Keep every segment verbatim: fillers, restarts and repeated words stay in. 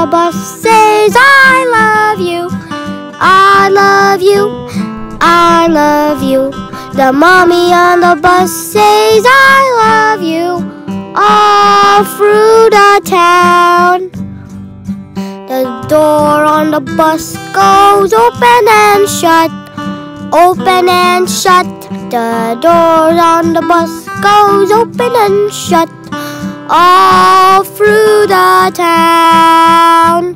the bus says, I love you, I love you, I love you. The mommy on the bus says, I love you, all through the town. The door on the bus goes open and shut, open and shut. The door on the bus goes open and shut, all through the town.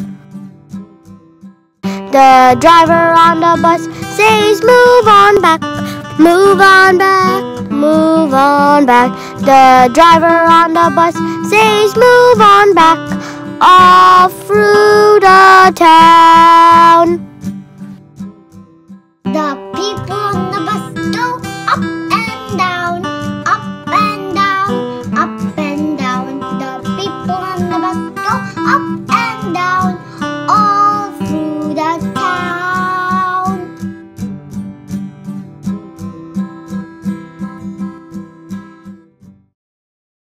The driver on the bus says, move on back, move on back, move on back. The driver on the bus says, move on back, all through the town.